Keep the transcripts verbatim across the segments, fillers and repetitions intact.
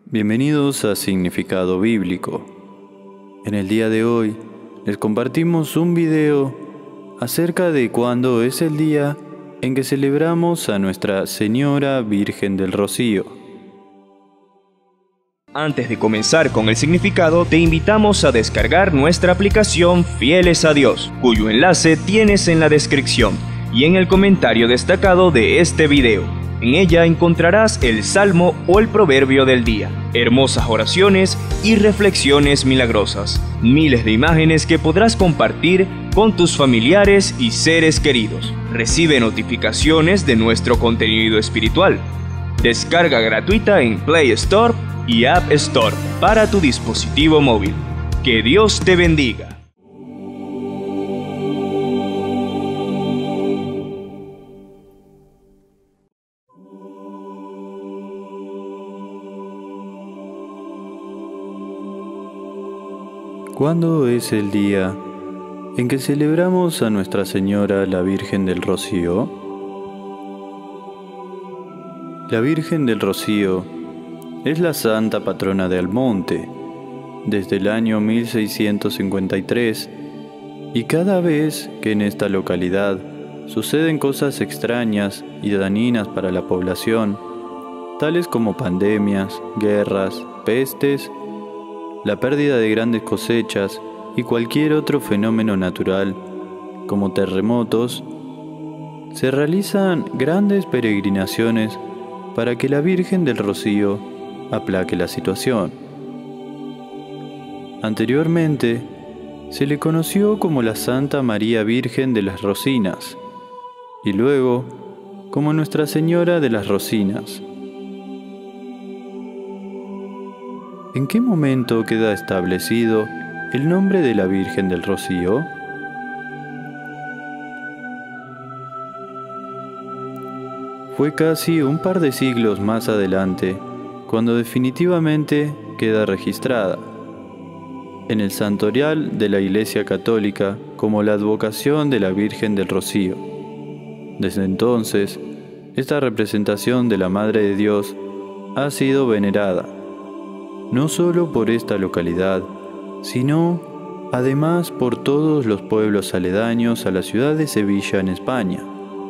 Bienvenidos a Significado Bíblico. En el día de hoy les compartimos un video acerca de cuándo es el día en que celebramos a Nuestra Señora Virgen del Rocío. Antes de comenzar con el significado, te invitamos a descargar nuestra aplicación Fieles a Dios, cuyo enlace tienes en la descripción y en el comentario destacado de este video. En ella encontrarás el salmo o el proverbio del día, hermosas oraciones y reflexiones milagrosas, miles de imágenes que podrás compartir con tus familiares y seres queridos. Recibe notificaciones de nuestro contenido espiritual. Descarga gratuita en Play Store y App Store para tu dispositivo móvil. Que Dios te bendiga. ¿Cuándo es el día en que celebramos a Nuestra Señora la Virgen del Rocío? La Virgen del Rocío es la santa patrona de Almonte desde el año mil seiscientos cincuenta y tres, y cada vez que en esta localidad suceden cosas extrañas y dañinas para la población, tales como pandemias, guerras, pestes, la pérdida de grandes cosechas y cualquier otro fenómeno natural, como terremotos, se realizan grandes peregrinaciones para que la Virgen del Rocío aplaque la situación. Anteriormente, se le conoció como la Santa María Virgen de las Rosinas, y luego como Nuestra Señora de las Rosinas. ¿En qué momento queda establecido el nombre de la Virgen del Rocío? Fue casi un par de siglos más adelante, cuando definitivamente queda registrada en el santorial de la Iglesia Católica como la advocación de la Virgen del Rocío. Desde entonces, esta representación de la Madre de Dios ha sido venerada, no solo por esta localidad, sino además por todos los pueblos aledaños a la ciudad de Sevilla en España.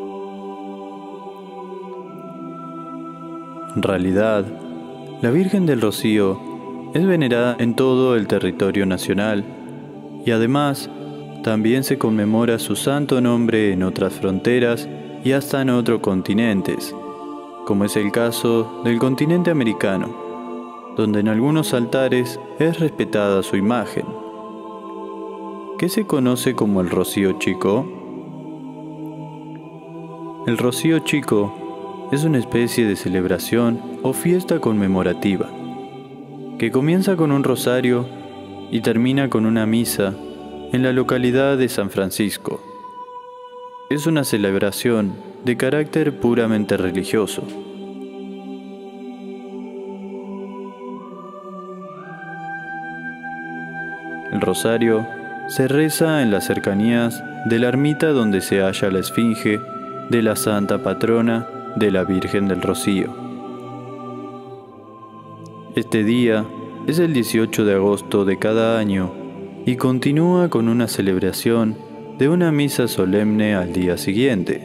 En realidad, la Virgen del Rocío es venerada en todo el territorio nacional y además también se conmemora su santo nombre en otras fronteras y hasta en otros continentes, como es el caso del continente americano, donde en algunos altares es respetada su imagen. ¿Qué se conoce como el Rocío Chico? El Rocío Chico es una especie de celebración o fiesta conmemorativa, que comienza con un rosario y termina con una misa en la localidad de San Francisco. Es una celebración de carácter puramente religioso. El rosario se reza en las cercanías de la ermita donde se halla la esfinge de la santa patrona de la Virgen del Rocío. Este día es el dieciocho de agosto de cada año y continúa con una celebración de una misa solemne al día siguiente.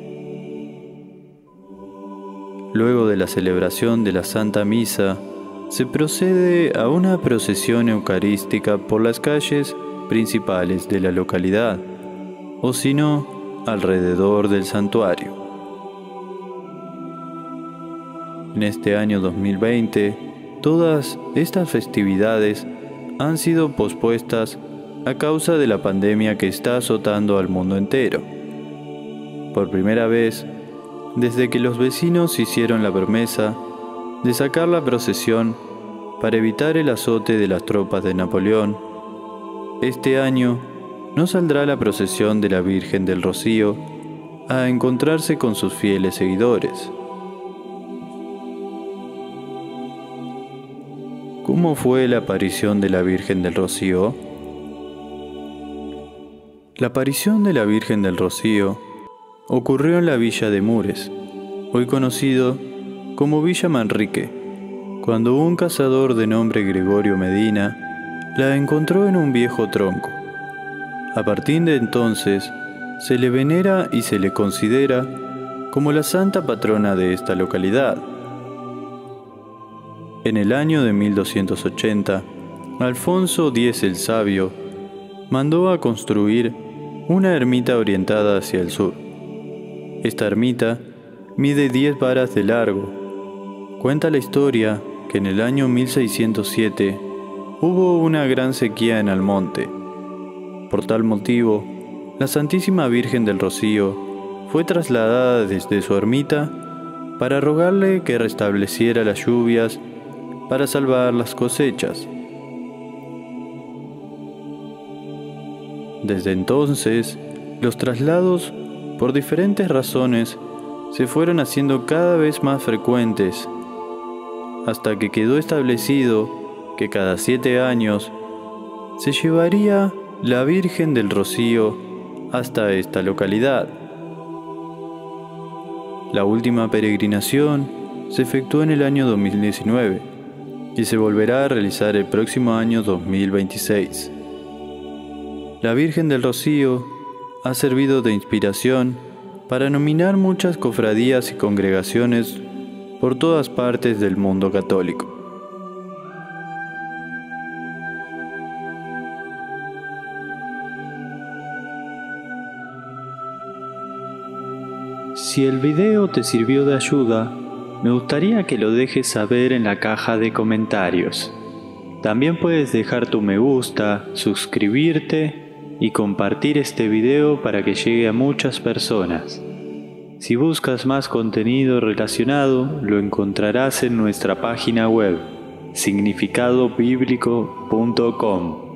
Luego de la celebración de la Santa Misa, se procede a una procesión eucarística por las calles principales de la localidad, o si no, alrededor del santuario. En este año dos mil veinte, todas estas festividades han sido pospuestas a causa de la pandemia que está azotando al mundo entero. Por primera vez, desde que los vecinos hicieron la promesa de sacar la procesión para evitar el azote de las tropas de Napoleón, este año no saldrá la procesión de la Virgen del Rocío a encontrarse con sus fieles seguidores. ¿Cómo fue la aparición de la Virgen del Rocío? La aparición de la Virgen del Rocío ocurrió en la villa de Mures, hoy conocido como Villa Manrique, cuando un cazador de nombre Gregorio Medina la encontró en un viejo tronco. A partir de entonces, se le venera y se le considera como la santa patrona de esta localidad. En el año de mil doscientos ochenta, Alfonso X el Sabio mandó a construir una ermita orientada hacia el sur. Esta ermita mide diez varas de largo. Cuenta la historia que en el año mil seiscientos siete hubo una gran sequía en Almonte. Por tal motivo, la Santísima Virgen del Rocío fue trasladada desde su ermita para rogarle que restableciera las lluvias para salvar las cosechas. Desde entonces, los traslados, por diferentes razones, se fueron haciendo cada vez más frecuentes, hasta que quedó establecido que cada siete años se llevaría la Virgen del Rocío hasta esta localidad. La última peregrinación se efectuó en el año dos mil diecinueve y se volverá a realizar el próximo año dos mil veintiséis. La Virgen del Rocío ha servido de inspiración para nominar muchas cofradías y congregaciones por todas partes del mundo católico. Si el video te sirvió de ayuda, me gustaría que lo dejes saber en la caja de comentarios. También puedes dejar tu me gusta, suscribirte y compartir este video para que llegue a muchas personas. Si buscas más contenido relacionado, lo encontrarás en nuestra página web, significado bíblico punto com.